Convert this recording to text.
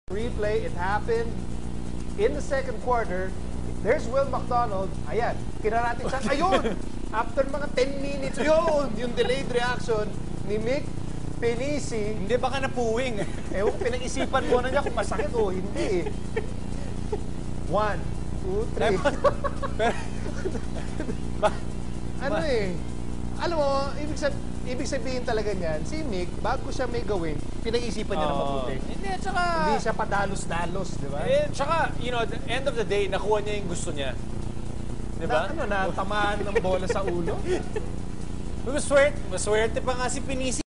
Replay, it happened in the second quarter. There's Will McDonald. Ayan, kinarating siya. Ayun! After mga 10 minutes, yun! Yung delayed reaction ni Mick Pennisi. Hindi baka napuwing. Ewan, pinag-isipan mo na niya kung masakit o hindi eh. 1, 2, 3. Ano eh? Alam mo, ibig sabihin talaga niyan, si Mick, bago siya may gawin, pinag-isipan niya na mabuti. Hindi, tsaka... Hindi siya padalos-dalos, di ba? Tsaka, you know, at the end of the day, nakuha niya yung gusto niya. Di ba? Natamaan ng bola sa ulo? Maswerte pa nga si Pennisi.